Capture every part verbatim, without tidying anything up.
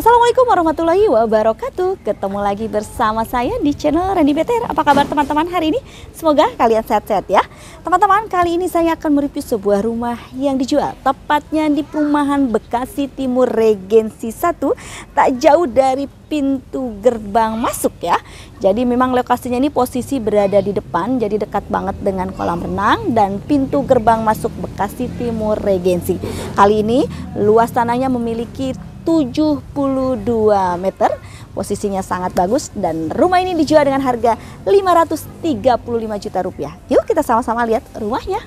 Assalamualaikum warahmatullahi wabarakatuh. Ketemu lagi bersama saya di channel Randy B T R. Apa kabar teman-teman hari ini? Semoga kalian sehat-sehat ya. Teman-teman, kali ini saya akan mereview sebuah rumah yang dijual, tepatnya di perumahan Bekasi Timur Regensi satu, tak jauh dari pintu gerbang masuk ya. Jadi memang lokasinya ini posisi berada di depan, jadi dekat banget dengan kolam renang dan pintu gerbang masuk Bekasi Timur Regensi. Kali ini luas tanahnya memiliki tujuh puluh dua meter, posisinya sangat bagus dan rumah ini dijual dengan harga lima ratus tiga puluh lima juta rupiah. Yuk kita sama-sama lihat rumahnya.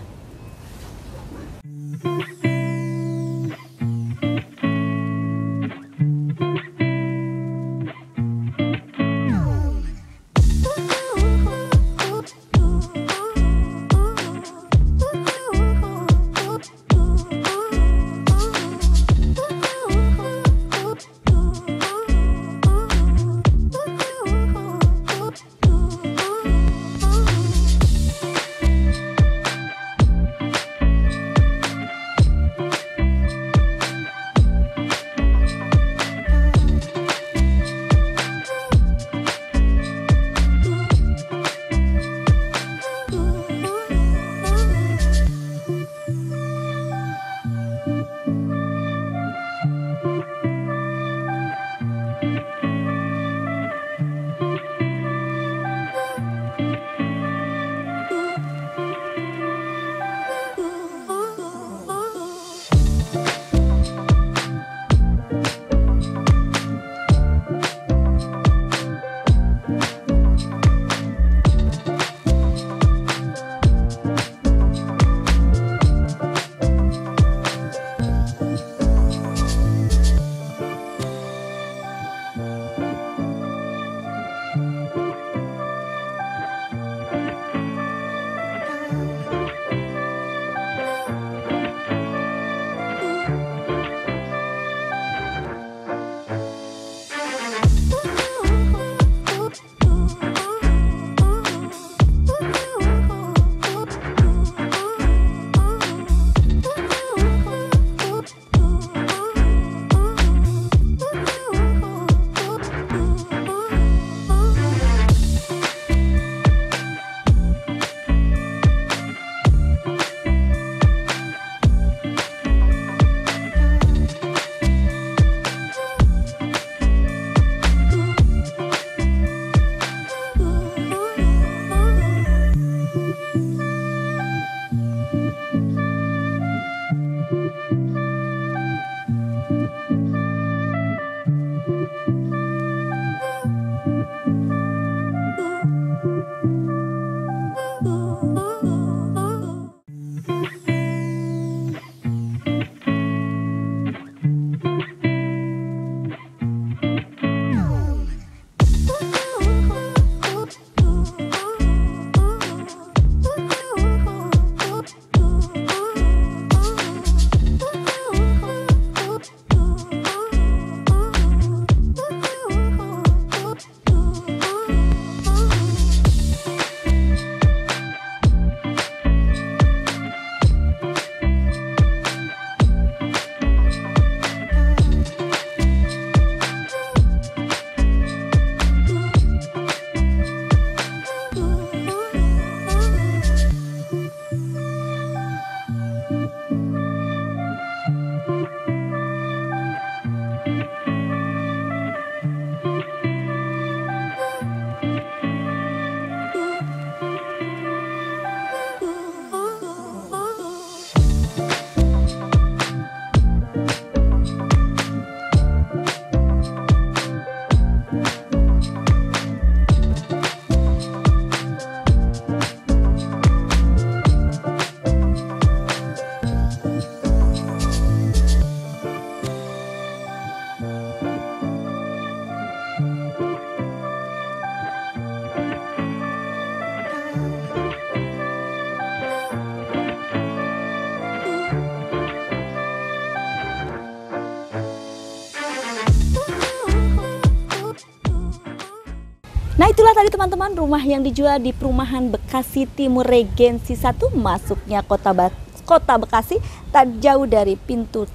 Nah itulah tadi teman-teman rumah yang dijual di perumahan Bekasi Timur Regensi satu, masuknya kota, ba kota Bekasi, tak jauh dari pintu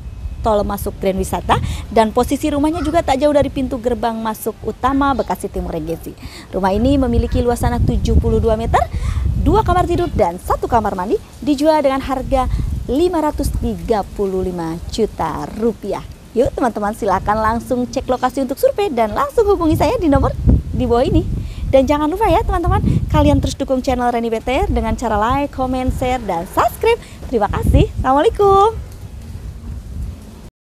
tol masuk Grand Wisata, dan posisi rumahnya juga tak jauh dari pintu gerbang masuk utama Bekasi Timur Regency. Rumah ini memiliki luas tanah tujuh puluh dua meter, dua kamar tidur dan satu kamar mandi, dijual dengan harga lima ratus tiga puluh lima juta rupiah. Yuk teman-teman, silakan langsung cek lokasi untuk survei dan langsung hubungi saya di nomor di bawah ini. Dan jangan lupa ya teman-teman, kalian terus dukung channel Reni B T R dengan cara like, comment, share, dan subscribe. Terima kasih. Assalamualaikum.